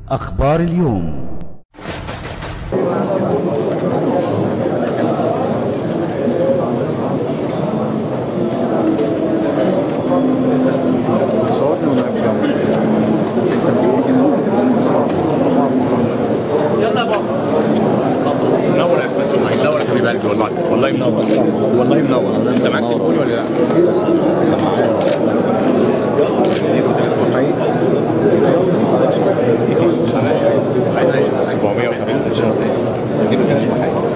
أخبار اليوم. يلا يا بابا. منور يا اخواتي، والله منور يا حبيب قلبي، والله منور، والله منور. انت معاك تليفوني ولا لا؟ زيرو ده الواقعي 770 زيرو ده الواقعي.